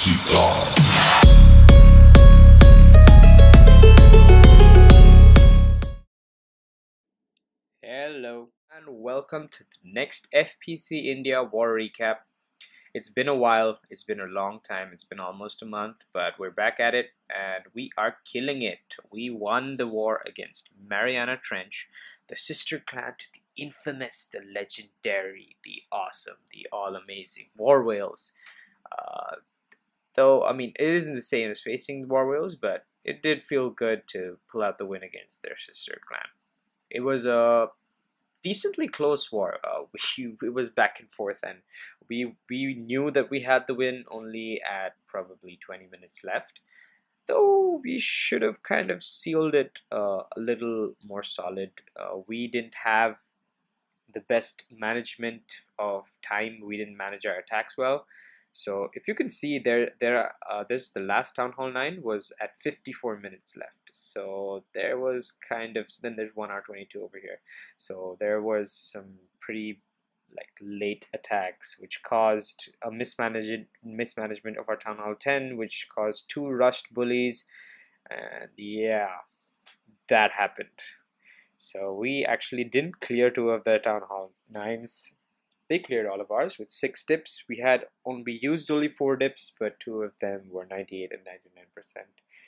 Hello and welcome to the next FPC India war recap. It's been a while, it's been a long time, it's been almost a month, but we're back at it and we are killing it. We won the war against Mariana Trench, the sister clan to the infamous, the legendary, the awesome, the all-amazing war whales. Though, I mean, it isn't the same as facing the war whales, but it did feel good to pull out the win against their sister clan. It was a decently close war. It was back and forth, and we knew that we had the win only at probably 20 minutes left. Though we should have kind of sealed it a little more solid. We didn't have the best management of time. We didn't manage our attacks well. So if you can see this the last Town Hall 9 was at 54 minutes left. So there was kind of, then there's 1 hour 22 over here. So there was some pretty like late attacks which caused a mismanagement of our Town Hall 10, which caused 2 rushed bullies, and yeah, that happened. So we actually didn't clear 2 of the Town Hall 9s. They cleared all of ours with 6 dips. We used only 4 dips, but 2 of them were 98 and 99%.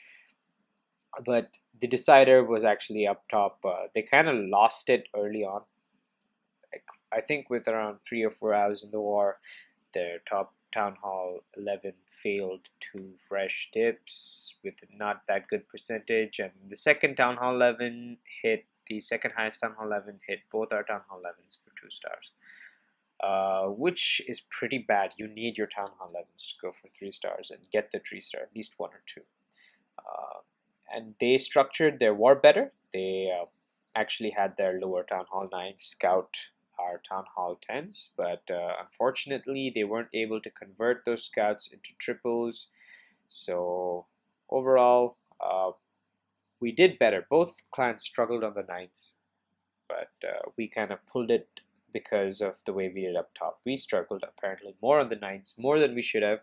But the decider was actually up top. They kind of lost it early on. Like, I think with around 3 or 4 hours in the war, their top Town Hall 11 failed 2 fresh dips with not that good percentage, and the second Town Hall 11 hit, the second highest Town Hall 11 hit both our Town Hall 11s for 2 stars. Which is pretty bad. You need your Town Hall 11s to go for 3 stars and get the 3 star, at least 1 or 2. And they structured their war better. They actually had their lower Town Hall 9s scout our Town Hall 10s, but unfortunately they weren't able to convert those scouts into triples. So overall, we did better. Both clans struggled on the 9s, but we kind of pulled it because of the way we did up top. We struggled apparently more on the 9s, more than we should have.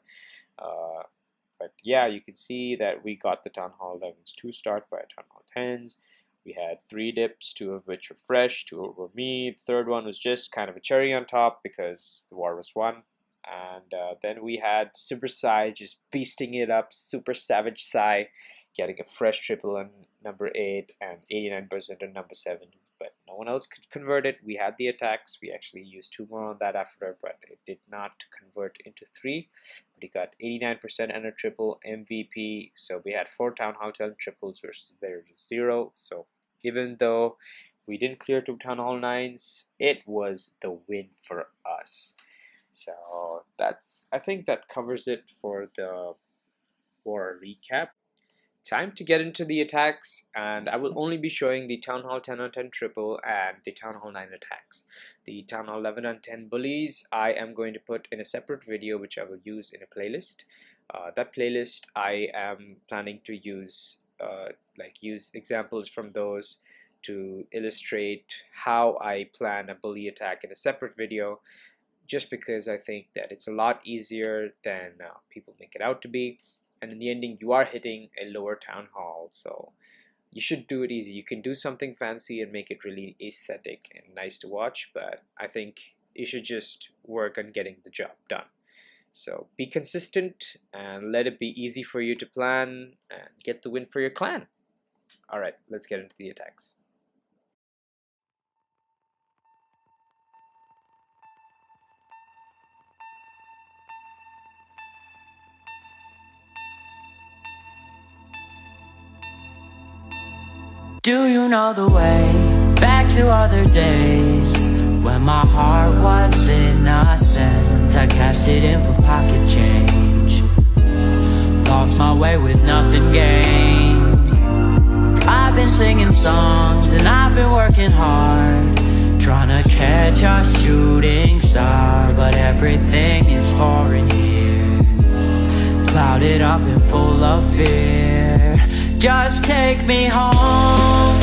But yeah, you can see that we got the Town Hall 11s 2 start by Town Hall 10s. We had 3 dips, 2 of which were fresh, 2 were me. The third one was just kind of a cherry on top because the war was won. And then we had Super Sai just beasting it up, Super Savage Sai, getting a fresh triple on number 8 and 89% on number 7. But no one else could convert it. We had the attacks. We actually used 2 more on that after, but it did not convert into 3. But he got 89% and a triple MVP. So we had 4 Town Hall 10 triples versus their 0. So even though we didn't clear 2 Town Hall 9s, it was the win for us. So I think that covers it for the war recap. Time to get into the attacks, and I will only be showing the Town Hall 10 on 10 triple and the Town Hall 9 attacks. The Town Hall 11 on 10 bullies I am going to put in a separate video, which I will use in a playlist. That playlist I am planning to use examples from those to illustrate how I plan a bully attack in a separate video, just because I think that it's a lot easier than people make it out to be. And in the ending, you are hitting a lower Town Hall, so you should do it easy. You can do something fancy and make it really aesthetic and nice to watch, but I think you should just work on getting the job done. So be consistent and let it be easy for you to plan and get the win for your clan. Alright, let's get into the attacks. Do you know the way back to other days when my heart was innocent? I cashed it in for pocket change, lost my way with nothing gained. I've been singing songs and I've been working hard, trying to catch a shooting star, but everything is foreign here, clouded up and full of fear. Just take me home.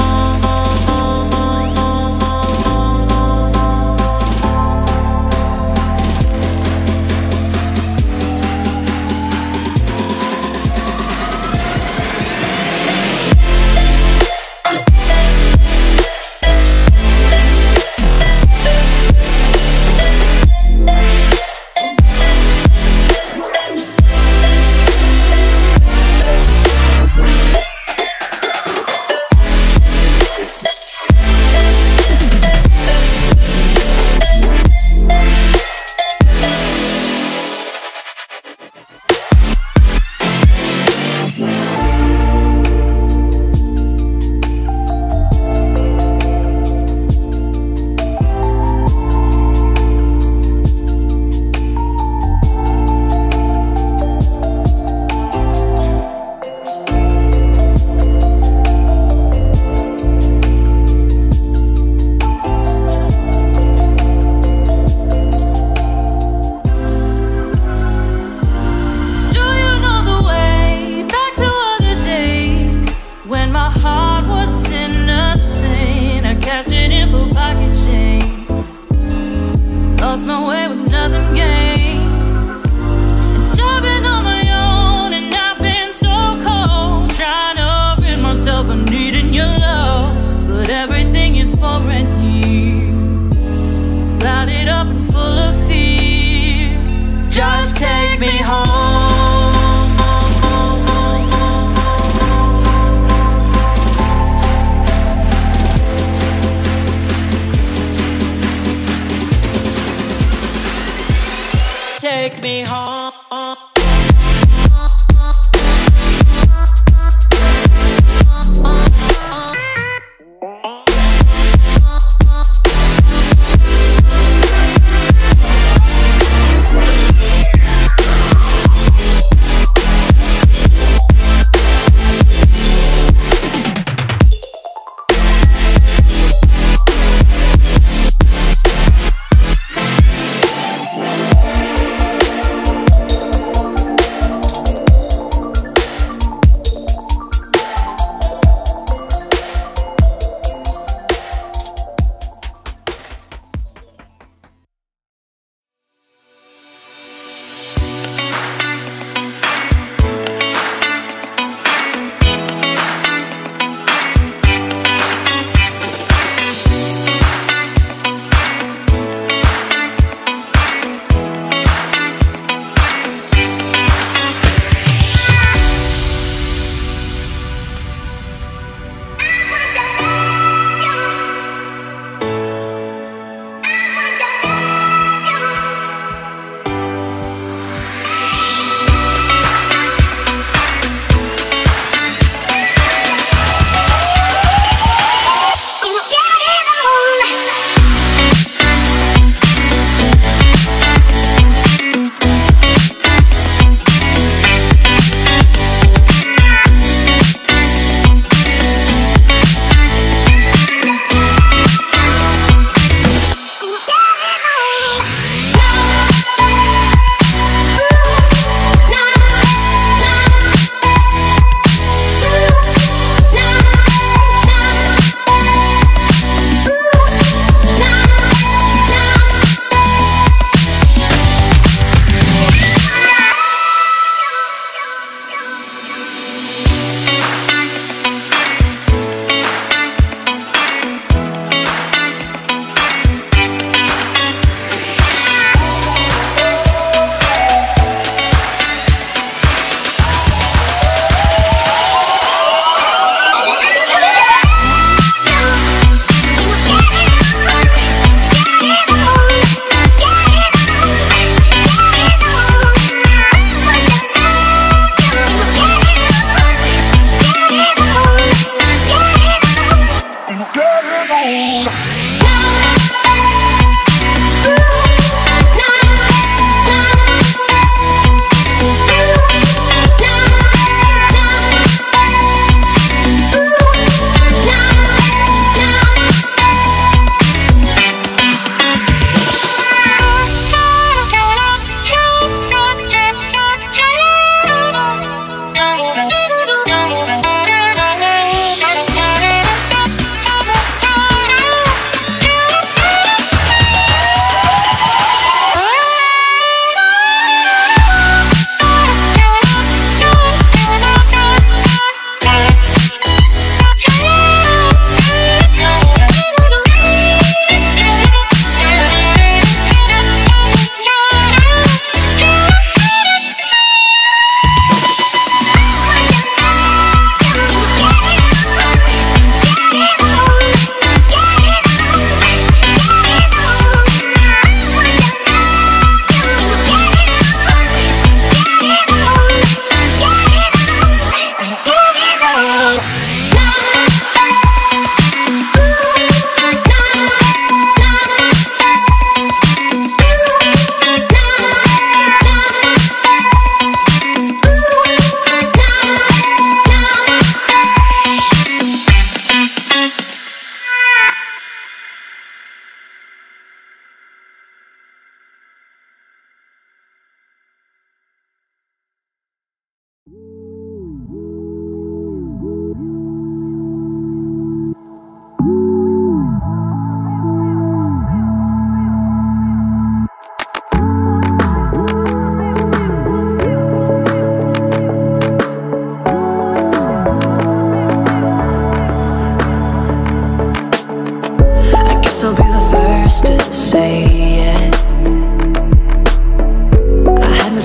me home. Take me home.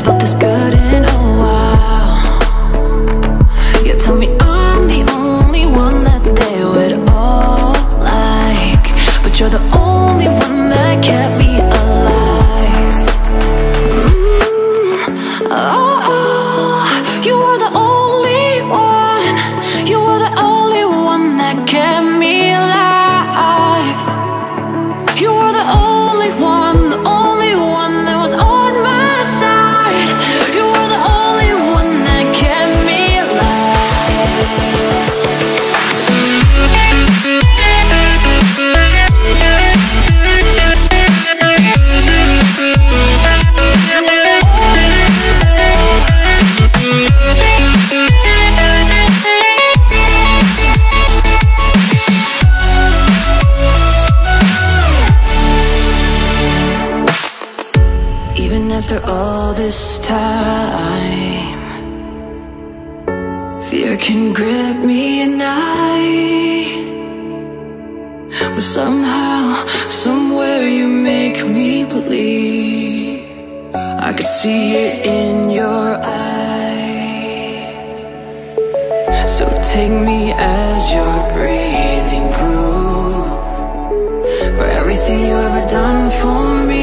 felt this good in a while. You tell me I'm the only one that they would all like, but you're the only one that kept me alive. Oh, you were the only one. You were the only one that kept me alive. You were the only one that was on my side. You were the only one that kept me Even after all this time, fear can grip me at night. But somehow, somewhere you make me believe. I could see it in your eyes. So take me as your breathing proof for everything you ever done for me.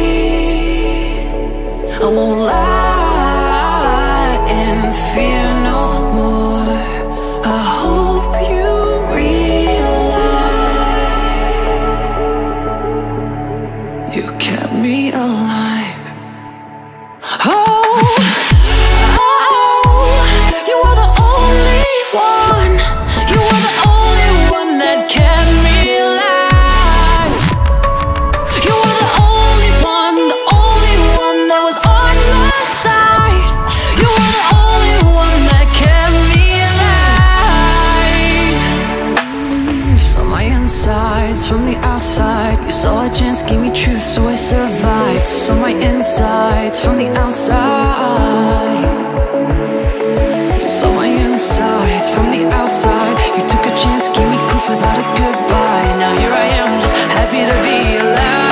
I won't lie and fear no more. I hope you realize you kept me alive. Oh, you were the only one. You were the only one that kept me alive. You were the only one that was on my side. You were the only one that kept me alive. You saw my insides from the outside. You saw a chance, gave me truth, so I survived. Saw my insides from the outside. You saw my insides from the outside. You took a chance, gave me proof without a goodbye. Now here I am, just happy to be alive.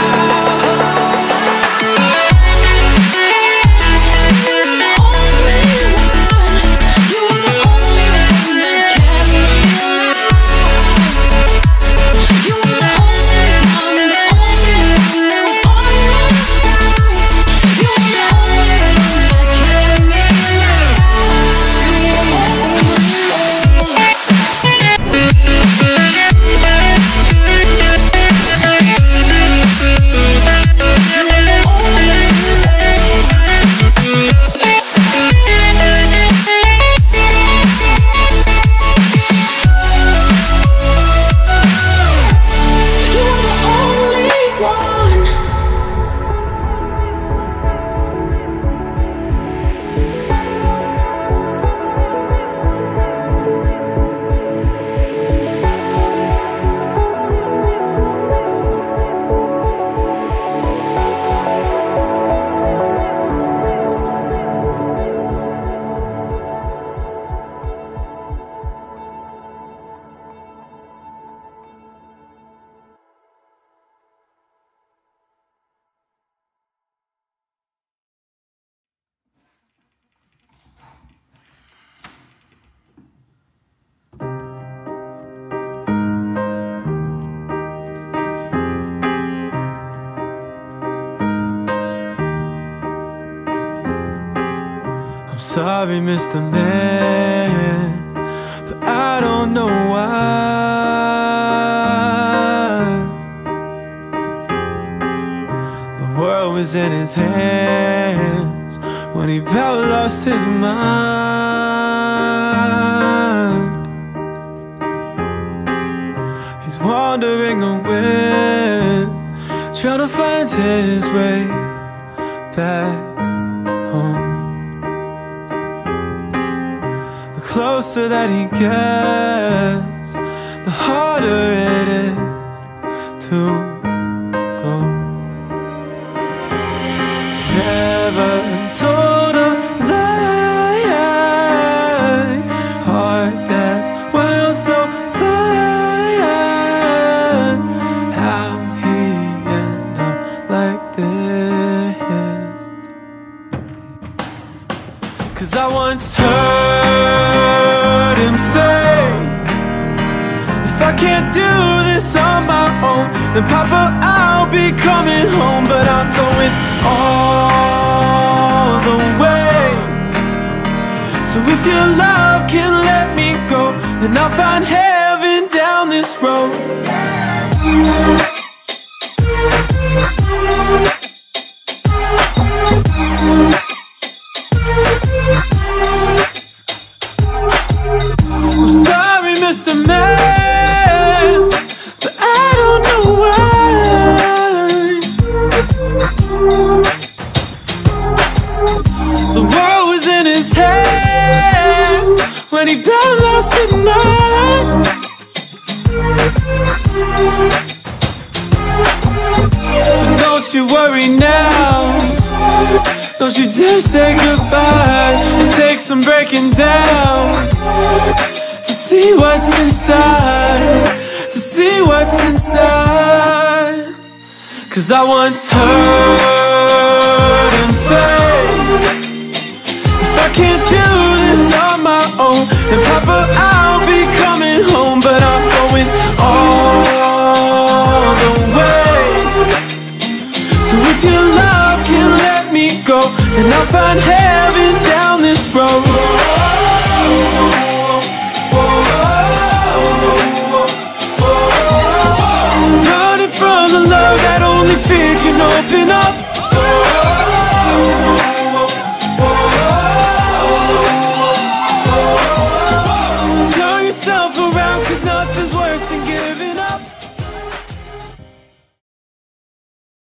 I'm sorry, Mr. Man, but I don't know why. The world was in his hands when he about lost his mind. He's wandering the wind, trying to find his way back home. The closer that he gets, the harder it is to go. Never told a lie, heart that's well so fine. How he ended up like this? 'Cause I once heard him say, if I can't do this on my own, then Papa, I'll be coming home. But I'm going all the way. So if your love can let me go, then I'll find heaven down this road. I'm sorry, Mr. Man, but I don't know why. The world was in his hands when he about lost his mind. But don't you worry now, don't you dare say goodbye. It takes some breaking down to see what's inside, to see what's inside. 'Cause I once heard him say, if I can't do this on my own, then Papa, I'll be coming home. But I'm going all the way. So if your love can let me go, then I'll find heaven down this road. Running from the love that only fear can open up.